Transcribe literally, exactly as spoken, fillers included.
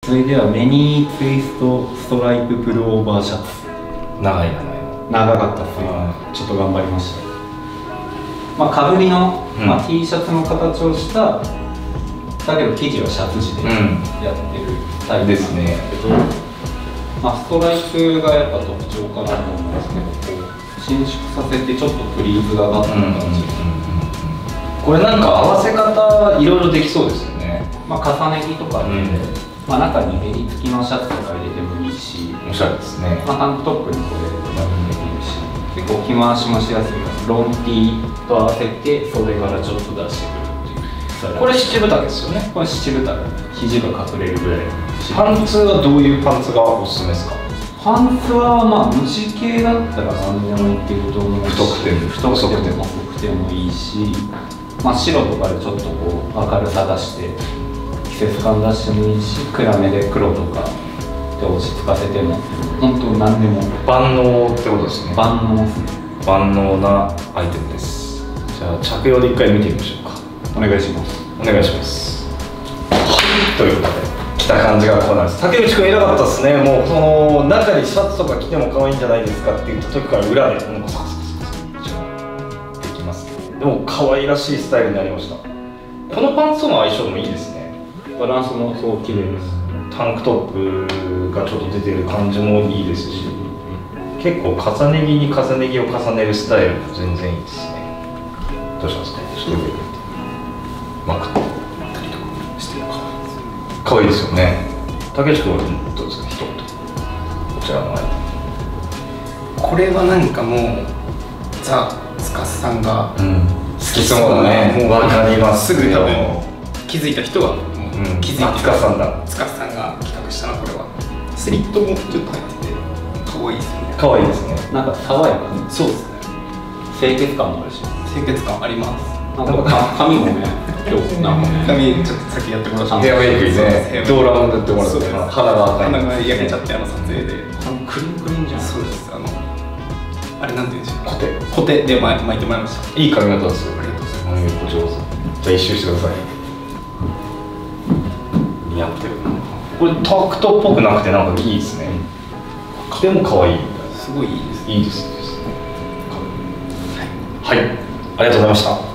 それではメニーツイストストライププルオーバーシャツ。 長い名前の。 長かったですね。ちょっと頑張りました。まあかぶりの、うん、まあ、T シャツの形をしただけど生地はシャツ地でやってるタイプですね。けど、まあ、ストライプがやっぱ特徴かなと思うんですけど、こう伸縮させてちょっとプリーズが上がった感じ。 これなんか合わせ方いろいろできそうですよね。 まあ重ね着とかで、うん、まあ中に襟付きのシャツとか入れてもいいし、 おしゃれですね。 まあタンクトップにこれとかもできるし、結構着回しもしやすいから、ロン T と合わせて袖からちょっと出してくるっていう。 これ七分丈ですよね。 これ七分丈、肘が隠れるぐらい。 パンツはどういうパンツがおすすめですか？ パンツはまあ無地系だったら何でもいけると思うし、 太くても太くても細くてもいいし、まあ白とかでちょっとこう明るさ出して季節感出してもいいし、暗めで黒とかで落ち着かせても本当何でも万能ってことですね。 万能ですね。 万能なアイテムです。じゃあ着用で一回見てみましょうか。 お願いします。 お願いします。はい、ということで着た感じがこうなんです。竹内くん偉かったですね。もうその中にシャツとか着ても可愛いんじゃないですかって言った時から裏でなんかサクサクサクサクできますね。でも可愛らしいスタイルになりました。このパンツとの相性もいいですね。 バランスもそう綺麗です。 タンクトップがちょっと出てる感じもいいですし、結構重ね着に重ね着を重ねるスタイルも全然いいですね。どうしますか？ちょっと上にまくったりとかしても可愛いですよね。竹内くんはどうですか？一言こちらのアイテム。 これはなんかもうザ・スカスさんが好きそうだね。もう分かります。 すぐ多分気づいた人はもう気づいてる。 スカスさんだ。 スカスさんが企画したな。これはスリットもちょっと入ってて可愛いですよね。 可愛いですね。 なんか爽やかに。 そうですね。 清潔感もあるし。 清潔感あります。 なんか髪もね、今日なんかね、 髪ちょっと先やってもらって、 ヘアメイクにね、ドーラム塗ってもらって、鼻が鼻が焼けちゃってあの撮影で、 クリンクリンじゃん。 そうです。あのあれなんて言うんでしょう。 コテ。 コテで巻いてもらいました。 いい髪型ですよ。ありがとうございます。お上手。じゃあ一周してください。似合ってるな。これタクトっぽくなくてなんかいいですね。でも可愛い。 すごいいいです。 いいですね。はい。ありがとうございました。